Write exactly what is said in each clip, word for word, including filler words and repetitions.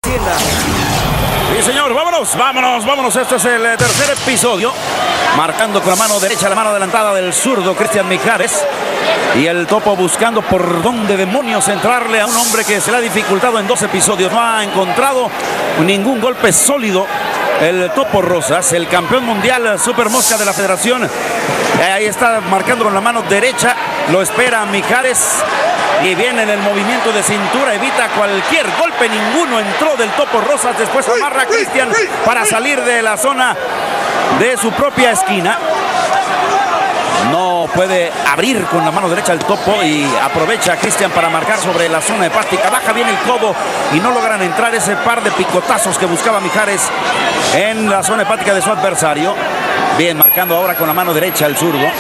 tienda. Sí, señor, vámonos, vámonos, vámonos. Este es el tercer episodio. Marcando con la mano derecha, la mano adelantada del zurdo Cristian Mijares. Y el Topo buscando por dónde demonios entrarle a un hombre que se le ha dificultado en dos episodios. No ha encontrado ningún golpe sólido el Topo Rosas, el campeón mundial Super Mosca de la Federación. Ahí está marcando con la mano derecha. Lo espera Mijares. Y viene en el movimiento de cintura, evita cualquier golpe, ninguno entró del Topo Rosas. Después amarra a Cristian para salir de la zona de su propia esquina. No puede abrir con la mano derecha el Topo y aprovecha a Cristian para marcar sobre la zona hepática. Baja bien el codo y no logran entrar ese par de picotazos que buscaba Mijares en la zona hepática de su adversario. Bien, marcando ahora con la mano derecha el zurdo.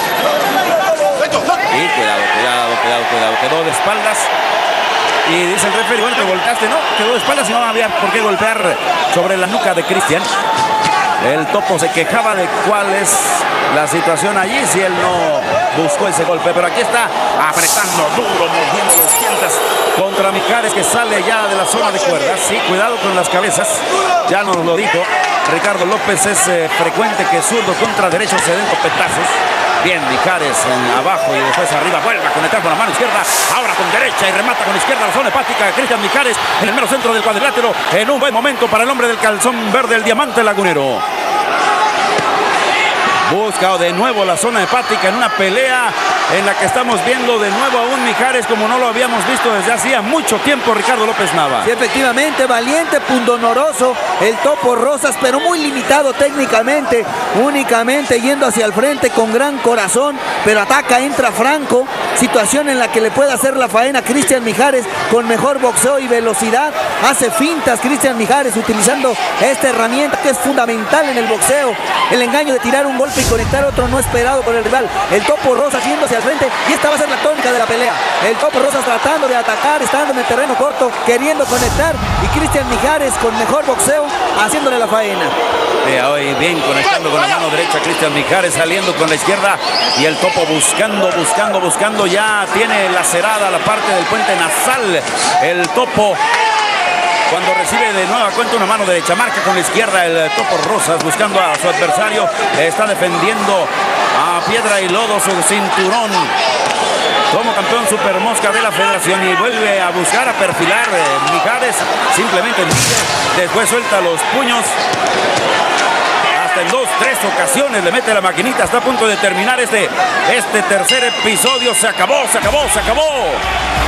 Y cuidado, cuidado, cuidado, cuidado. Quedó de espaldas. Y dice el referee, bueno, te volteaste. No, quedó de espaldas y no había por qué golpear sobre la nuca de Cristian. El Topo se quejaba de cuál es la situación allí, si él no buscó ese golpe. Pero aquí está apretando duro, mordiendo los dientes contra Mijares, que sale ya de la zona de cuerdas. Sí, cuidado con las cabezas. Ya nos lo dijo Ricardo López. Es eh, frecuente que zurdo contra derecho se den copetazos. Bien, Mijares en abajo y después arriba. Vuelve a conectar con la mano izquierda. Ahora con derecha y remata con izquierda la zona hepática. Cristian Mijares en el mero centro del cuadrilátero. En un buen momento para el hombre del calzón verde, el diamante lagunero. Busca de nuevo la zona hepática en una pelea en la que estamos viendo de nuevo a un Mijares como no lo habíamos visto desde hacía mucho tiempo, Ricardo López Nava. Sí, efectivamente, valiente, pundonoroso el Topo Rosas, pero muy limitado técnicamente, únicamente yendo hacia el frente con gran corazón, pero ataca, entra franco, situación en la que le puede hacer la faena Cristian Mijares con mejor boxeo y velocidad. Hace fintas Cristian Mijares utilizando esta herramienta que es fundamental en el boxeo, el engaño de tirar un golpe y conectar otro no esperado por el rival. El Topo Rosas yéndose al frente y esta va a ser la tónica de la pelea. El Topo Rosas tratando de atacar, estando en el terreno corto, queriendo conectar, y Cristian Mijares con mejor boxeo haciéndole la faena. Eh, hoy bien conectando con la mano derecha Cristian Mijares, saliendo con la izquierda, y el Topo buscando, buscando, buscando. Ya tiene lacerada la parte del puente nasal el Topo. Cuando recibe de nueva cuenta una mano derecha, marca con la izquierda el Topo Rosas buscando a su adversario. Está defendiendo a piedra y lodo su cinturón como campeón Super Mosca de la Federación, y vuelve a buscar a perfilar eh, Mijares. Simplemente mide, después suelta los puños. Hasta en dos, tres ocasiones le mete la maquinita. Está a punto de terminar este, este tercer episodio. Se acabó, se acabó, se acabó.